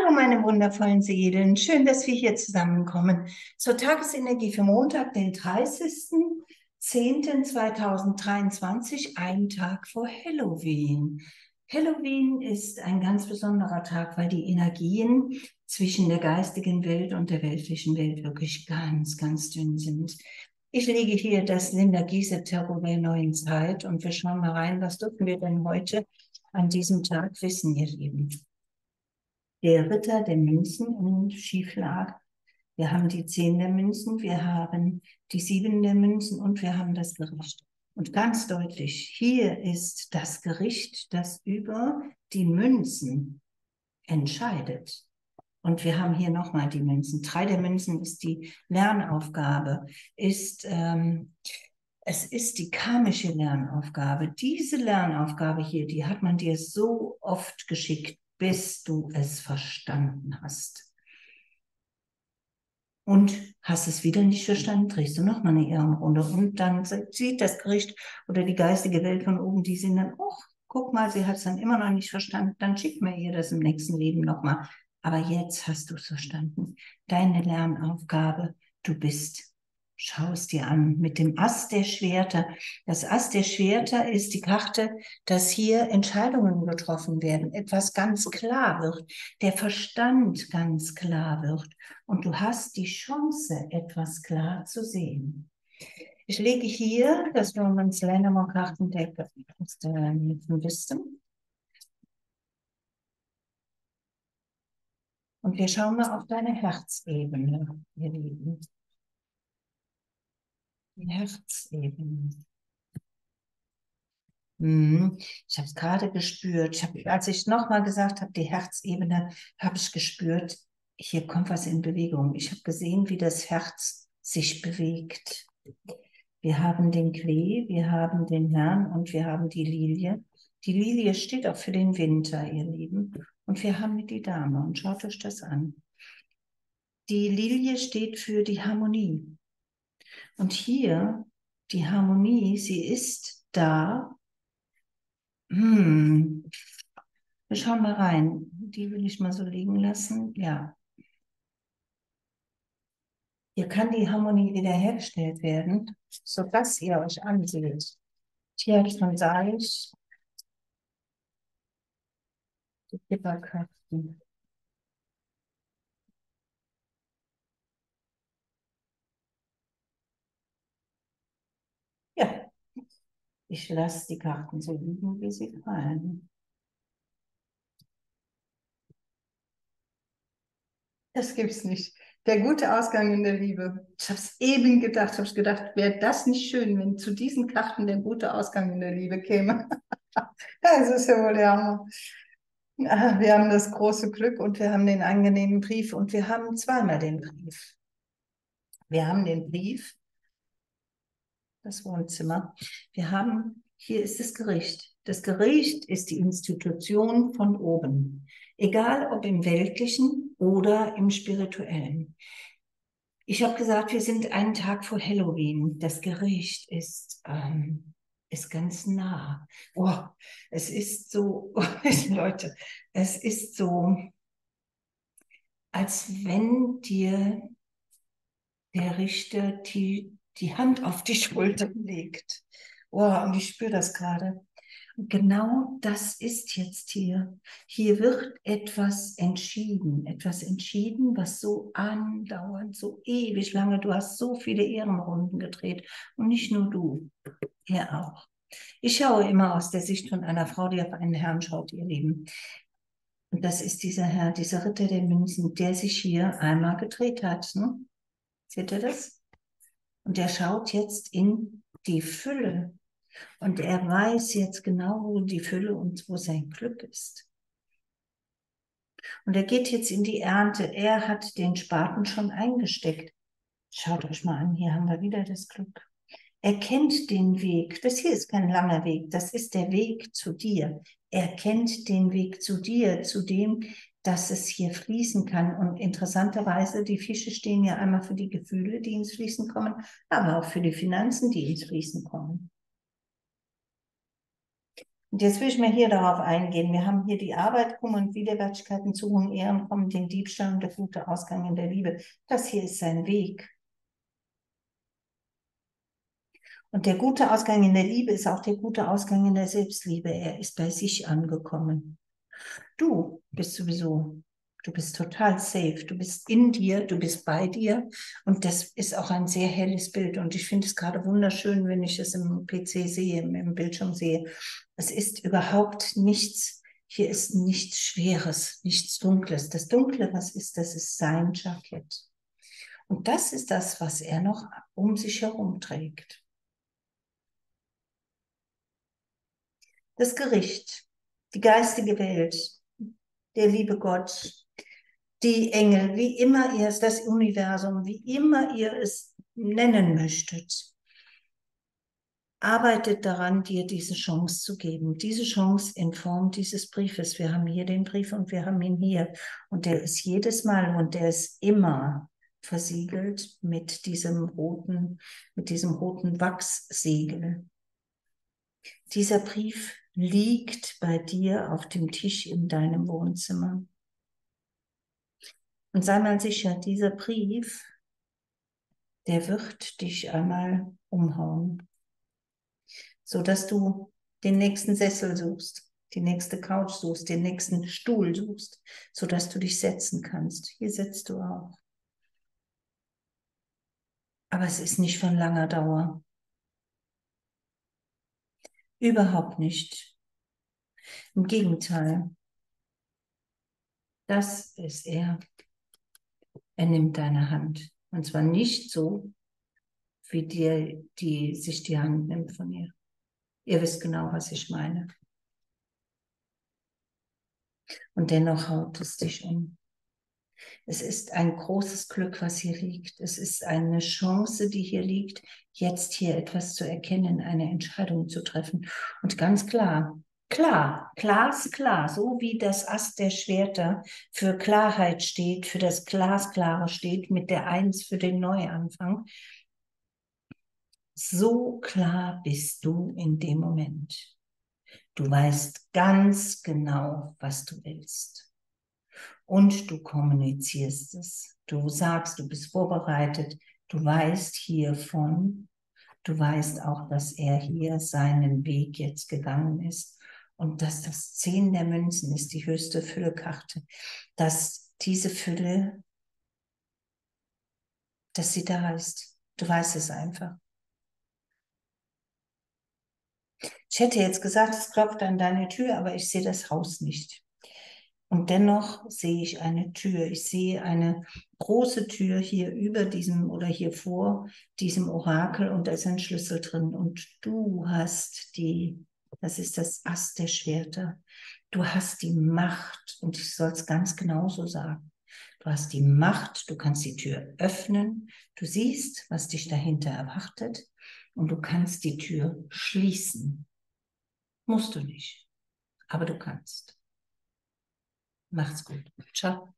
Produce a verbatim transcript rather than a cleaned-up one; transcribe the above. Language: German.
Hallo, meine wundervollen Seelen. Schön, dass wir hier zusammenkommen zur Tagesenergie für Montag, den dreißigsten zehnten zweitausenddreiundzwanzig, ein Tag vor Halloween. Halloween ist ein ganz besonderer Tag, weil die Energien zwischen der geistigen Welt und der weltlichen Welt wirklich ganz, ganz dünn sind. Ich lege hier das Linda Giese Tarot der neuen Zeit und wir schauen mal rein, was dürfen wir denn heute an diesem Tag wissen, ihr Lieben. Der Ritter der Münzen in Schieflage. Wir haben die Zehn der Münzen, wir haben die Sieben der Münzen und wir haben das Gericht. Und ganz deutlich, hier ist das Gericht, das über die Münzen entscheidet. Und wir haben hier nochmal die Münzen. Drei der Münzen ist die Lernaufgabe, ist, ähm, es ist die karmische Lernaufgabe. Diese Lernaufgabe hier, die hat man dir so oft geschickt, bis du es verstanden hast. Und hast es wieder nicht verstanden, drehst du nochmal eine Ehrenrunde und dann sieht das Gericht oder die geistige Welt von oben, die sind dann, oh, guck mal, sie hat es dann immer noch nicht verstanden, dann schickt mir ihr das im nächsten Leben nochmal. Aber jetzt hast du es verstanden. Deine Lernaufgabe, du bist. Schau es dir an mit dem Ass der Schwerter. Das Ass der Schwerter ist die Karte, dass hier Entscheidungen getroffen werden, etwas ganz klar wird, der Verstand ganz klar wird und du hast die Chance, etwas klar zu sehen. Ich lege hier das Romans Lennemore Kartendeck aus der Wisdom. Und wir schauen mal auf deine Herzebene, ihr Lieben. Die Herzebene. Hm. Ich habe es gerade gespürt. Ich hab, als ich nochmal gesagt habe, die Herzebene, habe ich gespürt, hier kommt was in Bewegung. Ich habe gesehen, wie das Herz sich bewegt. Wir haben den Klee, wir haben den Herrn und wir haben die Lilie. Die Lilie steht auch für den Winter, ihr Lieben. Und wir haben die Dame. Und schaut euch das an. Die Lilie steht für die Harmonie. Und hier, die Harmonie, sie ist da. Hm. Wir schauen mal rein. Die will ich mal so liegen lassen. Ja. Hier kann die Harmonie wiederhergestellt werden, sodass ihr euch anseht. Hier von Salz, die Kipperköpfen. Ja, ich lasse die Karten so liegen, wie sie fallen. Das gibt's nicht. Der gute Ausgang in der Liebe. Ich habe es eben gedacht, habe ich gedacht, wäre das nicht schön, wenn zu diesen Karten der gute Ausgang in der Liebe käme. Das ist ja wohl der Hammer. Ah, wir haben das große Glück und wir haben den angenehmen Brief und wir haben zweimal den Brief. Wir haben den Brief, das Wohnzimmer. Wir haben, hier ist das Gericht. Das Gericht ist die Institution von oben. Egal ob im Weltlichen oder im Spirituellen. Ich habe gesagt, wir sind einen Tag vor Halloween. Das Gericht ist, ähm, ist ganz nah. Oh, es ist so, oh, Leute, es ist so, als wenn dir der Richter die, die Hand auf die Schulter legt. Oh, und ich spüre das gerade. Und genau das ist jetzt hier. Hier wird etwas entschieden. Etwas entschieden, was so andauernd, so ewig lange, du hast so viele Ehrenrunden gedreht. Und nicht nur du, er auch. Ich schaue immer aus der Sicht von einer Frau, die auf einen Herrn schaut, ihr Lieben. Und das ist dieser Herr, dieser Ritter der Münzen, der sich hier einmal gedreht hat. Ne? Seht ihr das? Und der schaut jetzt in die Fülle. Und er weiß jetzt genau, wo die Fülle und wo sein Glück ist. Und er geht jetzt in die Ernte. Er hat den Spaten schon eingesteckt. Schaut euch mal an, hier haben wir wieder das Glück. Er kennt den Weg. Das hier ist kein langer Weg. Das ist der Weg zu dir. Er kennt den Weg zu dir, zu dem, dass es hier fließen kann. Und interessanterweise, die Fische stehen ja einmal für die Gefühle, die ins Fließen kommen, aber auch für die Finanzen, die ins Fließen kommen. Und jetzt will ich mal hier darauf eingehen. Wir haben hier die Arbeit, Kummer und Widerwärtigkeiten, Suchen, Ehren, kommen, den Diebstahl und der gute Ausgang in der Liebe. Das hier ist sein Weg. Und der gute Ausgang in der Liebe ist auch der gute Ausgang in der Selbstliebe. Er ist bei sich angekommen. Du bist sowieso, du bist total safe. Du bist in dir, du bist bei dir. Und das ist auch ein sehr helles Bild. Und ich finde es gerade wunderschön, wenn ich es im P C sehe, im, im Bildschirm sehe. Es ist überhaupt nichts, hier ist nichts Schweres, nichts Dunkles. Das Dunkle, was ist, das ist sein Jackett. Und das ist das, was er noch um sich herum trägt. Das Gericht, die geistige Welt, der liebe Gott, die Engel, wie immer ihr es, das Universum, wie immer ihr es nennen möchtet, arbeitet daran, dir diese Chance zu geben. Diese Chance in Form dieses Briefes. Wir haben hier den Brief und wir haben ihn hier. Und der ist jedes Mal und der ist immer versiegelt mit diesem roten, mit diesem roten Wachssiegel. Dieser Brief liegt bei dir auf dem Tisch in deinem Wohnzimmer. Und sei mal sicher, dieser Brief, der wird dich einmal umhauen, sodass du den nächsten Sessel suchst, die nächste Couch suchst, den nächsten Stuhl suchst, sodass du dich setzen kannst. Hier sitzt du auch. Aber es ist nicht von langer Dauer. Überhaupt nicht. Im Gegenteil. Das ist er. Er nimmt deine Hand. Und zwar nicht so, wie dir, die sich die Hand nimmt von ihr. Ihr wisst genau, was ich meine. Und dennoch haut es dich um. Es ist ein großes Glück, was hier liegt. Es ist eine Chance, die hier liegt, jetzt hier etwas zu erkennen, eine Entscheidung zu treffen. Und ganz klar, klar, glasklar, so wie das Ast der Schwerter für Klarheit steht, für das Glasklare steht, mit der Eins für den Neuanfang. So klar bist du in dem Moment. Du weißt ganz genau, was du willst. Und du kommunizierst es. Du sagst, du bist vorbereitet. Du weißt hiervon. Du weißt auch, dass er hier seinen Weg jetzt gegangen ist. Und dass das Zehn der Münzen ist die höchste Füllekarte. Dass diese Fülle, dass sie da ist. Du weißt es einfach. Ich hätte jetzt gesagt, es klopft an deine Tür, aber ich sehe das Haus nicht. Und dennoch sehe ich eine Tür. Ich sehe eine große Tür hier über diesem oder hier vor diesem Orakel und da ist ein Schlüssel drin. Und du hast die, das ist das Ast der Schwerter. Du hast die Macht und ich soll es ganz genauso sagen. Du hast die Macht, du kannst die Tür öffnen. Du siehst, was dich dahinter erwartet und du kannst die Tür schließen. Musst du nicht, aber du kannst. Macht's gut. Ciao.